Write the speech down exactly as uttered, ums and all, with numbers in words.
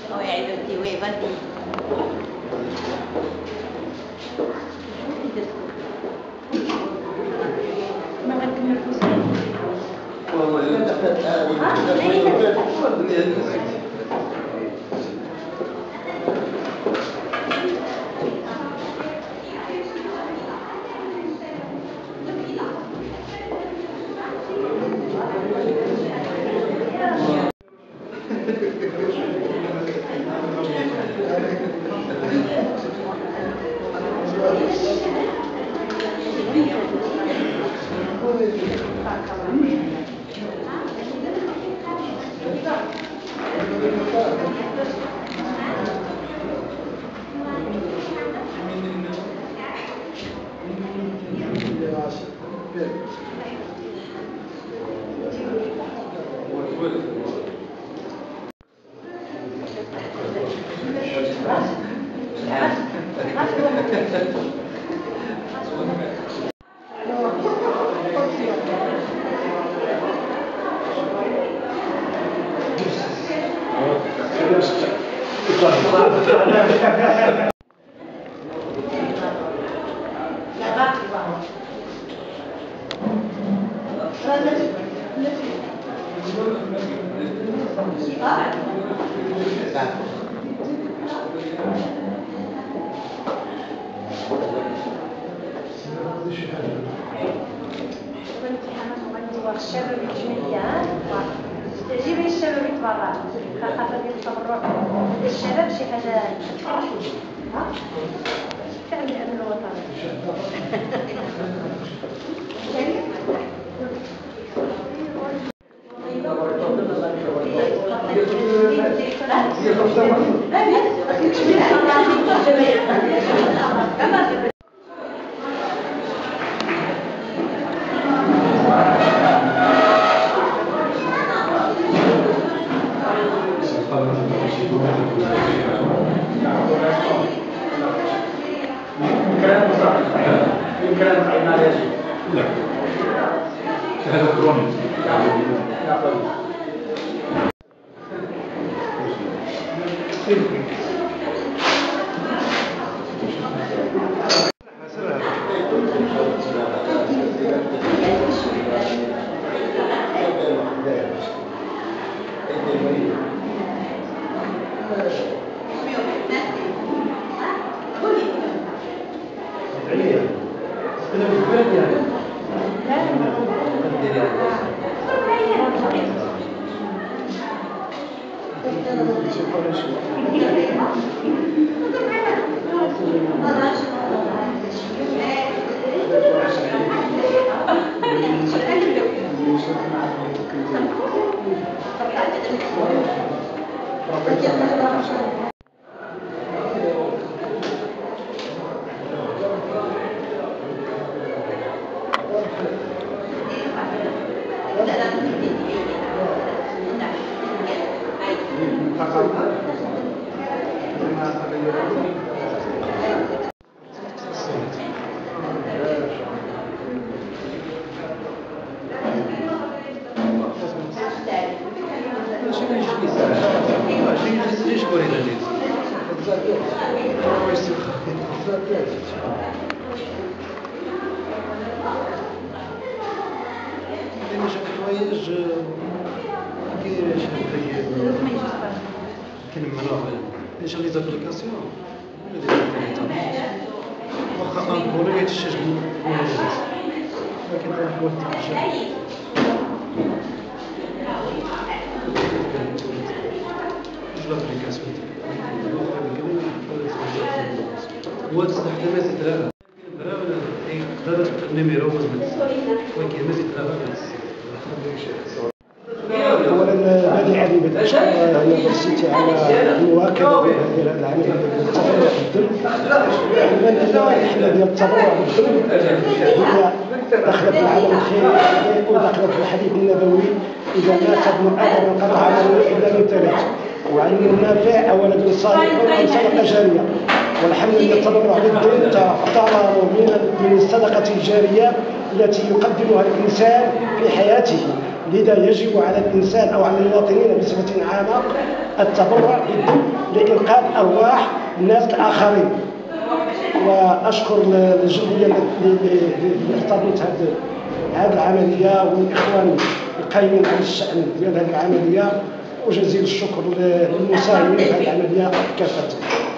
الشباب الجمعيات تجيب الشباب يتبرع خاطر ديال التبرع الشباب شي حاجه تفرح ها تعمل الامن الوطني déjà les applications واخا انكوري يتشجعوا لكن غنقول لك جوج لابليكاسيون هو تصلح حتى ما زيد لها يقدر النيميرو ولكن ما زيد لها اولا هذه عديده اشكر هي فرصتي على المواكبه هذه العمليه ديال التبرع بالدم. لان الحمله ديال التبرع بالدم هي دخلت في العالم الخيري ودخلت في الحديث النبوي اذا مات ابن ادم انقطع عمله الا من ثلاث: وعلم نافع او ولد صالح او صدقه جاريه. والحمد لله التبرع بالدم تعتبر من من الصدقه الجاريه التي يقدمها الانسان في حياته، لذا يجب على الإنسان أو على المواطنين بصفة عامة التبرع بالدم لإنقاذ أرواح الناس الآخرين. وأشكر الجمعية اللي احتضنت هذه العملية والإخوان القائمين على الشأن ديال هذه العملية، وجزيل الشكر للمساهمين في هذه العملية كافة.